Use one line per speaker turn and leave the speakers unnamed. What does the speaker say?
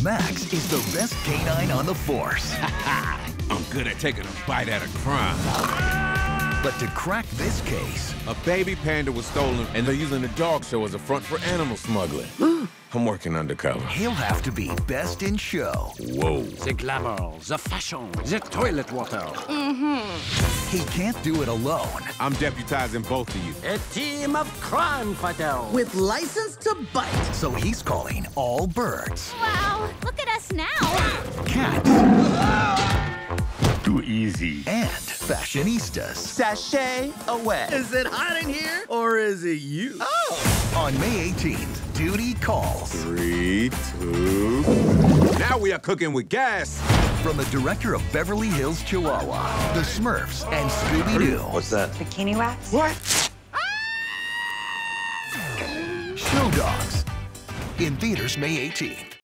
Max is the best canine on the force.
I'm good at taking a bite at a crime.
But to crack this case...
A baby panda was stolen, and they're using the dog show as a front for animal smuggling. I'm working undercover.
He'll have to be best in show.
Whoa.
The glamour, the fashion, the toilet water.
He can't do it alone.
I'm deputizing both of you.
A team of crime fighters.
With license to bite.
So he's calling all birds.
Wow, look at us now.
Cats.
Too easy.
And fashionistas.
Sashay away. Is it hot in here, or is it you? Oh!
On May 18th, duty calls.
3, 2... Now we are cooking with gas.
From the director of Beverly Hills Chihuahua, The Smurfs, and Scooby-Doo.
What's that?
Bikini wax?
What?
Show Dogs. In theaters May 18th.